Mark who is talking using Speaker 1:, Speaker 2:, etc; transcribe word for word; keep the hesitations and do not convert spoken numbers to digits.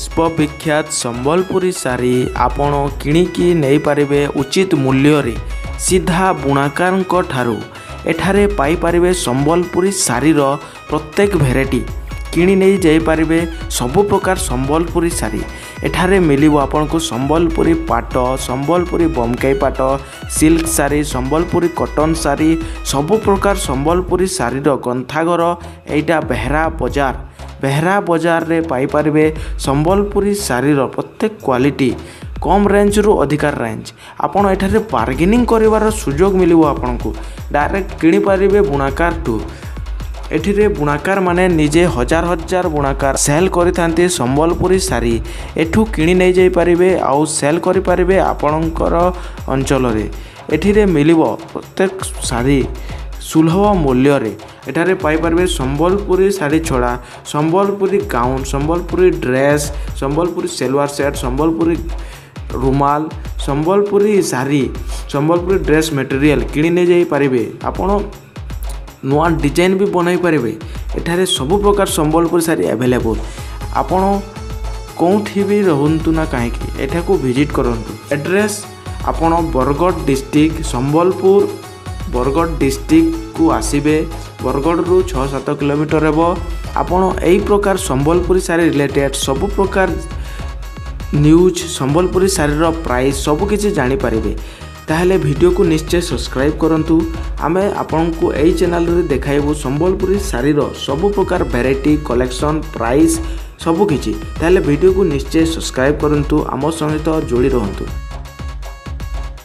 Speaker 1: विश्वविख्यात संबलपुरी साड़ी आपण किणिकी नहीं पारिबे उचित मूल्य रे सीधा बुणाकार ठारू एठारे पाई पारिबे संबलपुरी साड़ीर प्रत्येक भेराइटी किणी नहीं जाई पारिबे सबु प्रकार संबलपुरी साड़ी एठारे मिलिबो आपनको संबलपुरी पाट संबलपुरी बमकाई पाट सिल्क साड़ी संबलपुरी कॉटन साड़ी सबु प्रकार संबलपुरी साड़ीर गंथाघर एटा बेहरा बाजार बेहरा बाजार रे पाई पारिबे संबलपुरी साड़ीर प्रत्येक क्वालिटी कम रेंज रु अधिकार रेंज आपण एठारे बार्गेनिंग करिवार सुजोग मिलिबो आपनको डायरेक्ट किणी पारिबे बुणाकार टू एठिरे बुणाकार माने निजे हजार हजार बुणाकार सेल करिथांती संबलपुरी साड़ी एठू किणी नै जाई पारिबे आउ सेल करि पारिबे आपणकर अंचल रे एठिरे मिलिबो प्रत्येक साड़ी सुलभ मूल्य रे एठारे पाई पारिबे संबलपुरी साड़ी छड़ा Sambalpuri gown Sambalpuri dress Sambalpuri salwar set Sambalpuri रुमाल संबलपुरी साड़ी संबलपुरी ड्रेस मटेरियल किणी नै जाई पारिबे आपण नुआ डिजाइन भी बनाई पारिबे एठारे सबु प्रकार संबलपुरी साड़ी अवेलेबल आपण कोठी भी रहंतु ना काहेकि एठाको विजिट करंतु एड्रेस आपण बरगढ़ डिस्ट्रिक्ट संबलपुर बरगढ़ डिस्ट्रिक्ट को आसीबे बरगढ़ रु छह सात किलोमीटर हेबो आपण एई प्रकार संबलपुरी साड़ी रिलेटेड सबु प्रकार न्यूज संबलपुरी साड़ीर प्राइस सबु किछि जानि पारिबे ताहले वीडियो को निश्चय सब्सक्राइब करंतु आमे आपनको एई चैनल रे देखाइबो संबलपुरी साड़ीर सबु प्रकार वैरायटी कलेक्शन प्राइस सबु किछि ताहले वीडियो को निश्चय सब्सक्राइब करंतु आम सहित जोड़ी रहंतु।